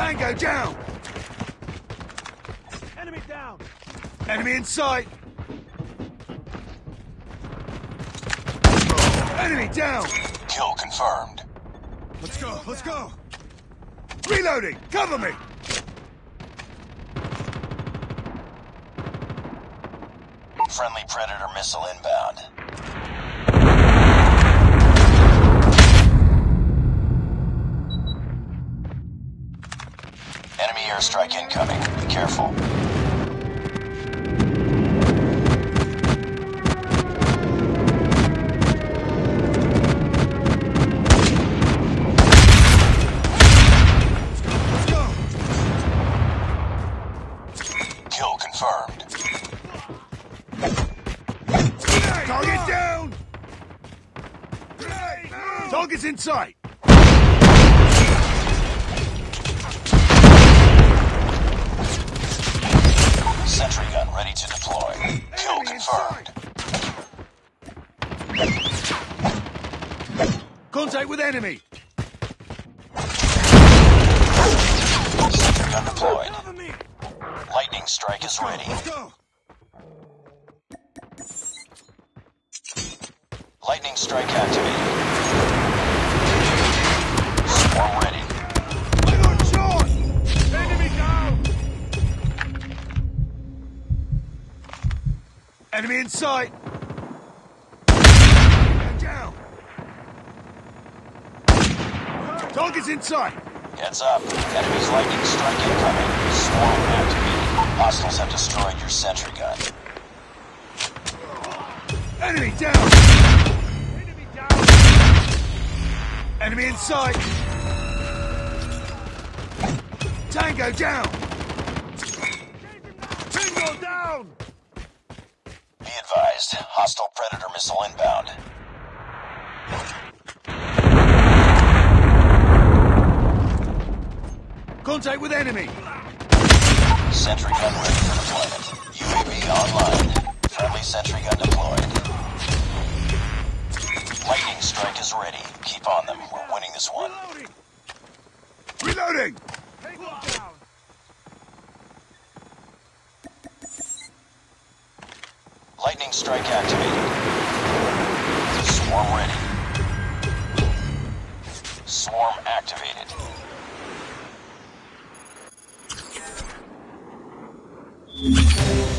Tango down! Enemy down! Enemy in sight! Enemy down! Kill confirmed. Let's go, let's go! Reloading! Cover me! Friendly Predator missile inbound. Enemy airstrike incoming. Be careful. Let's go! Kill confirmed. Target down! Target's in sight! Sentry gun ready to deploy. Kill confirmed. Contact with enemy! Sentry gun deployed. Lightning strike is ready. Let's go! Lightning strike activated. Swarm ready. I got shot! Enemy down! Enemy in sight! Down! Target's in sight! Heads up. Enemy's lightning strike incoming. Swarm activated. Hostiles have destroyed your sentry gun. Enemy down! Enemy down! Enemy in sight! Tango down! Tango down! Be advised. Hostile Predator missile inbound. Contact with enemy! Sentry gun ready for deployment. UAV online. Friendly sentry gun deployed. Lightning strike is ready. Keep on them. We're winning this one. Reloading! Tango down! Lightning strike activated. Swarm ready. Swarm activated.